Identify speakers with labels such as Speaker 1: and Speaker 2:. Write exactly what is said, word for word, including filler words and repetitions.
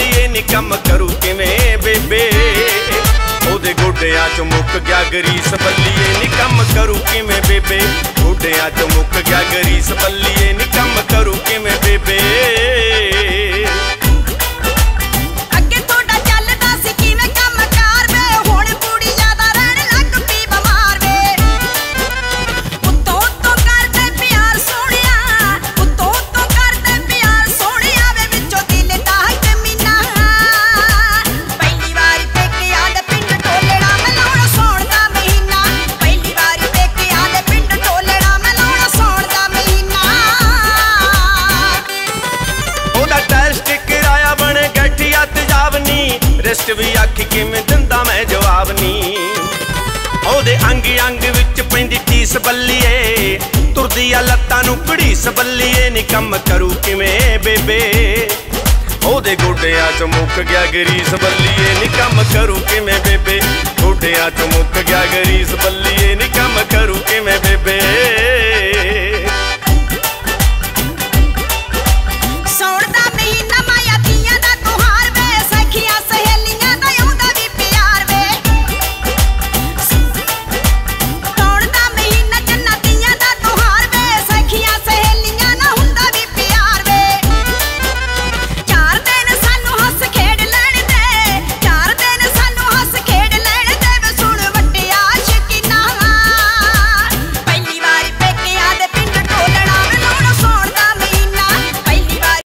Speaker 1: बल्लीए नी कम करू किवें बेबे ओदे गोडियां चों मुक गया गरीस बल्लीए नी कम करू किवें बेबे गोडियां चों मुक गया गरीस बल्लीए नी कम करू किवें बेबे रिस्ट भी आखी किवें दिंदा मैं जवाब नी ओदे अंग अंग विच पैंदी टीस बल्लीए तुरदी आ लत्तां नूं घड़ीस बल्लीए नी कम करू किवें बेबे ओदे गोडियां च मुक गया गरीस बल्लीए नी कम करू किवें बेबे गोडियां च मुक गया गरीस बल्लीए नी कम करू किवें बेबे।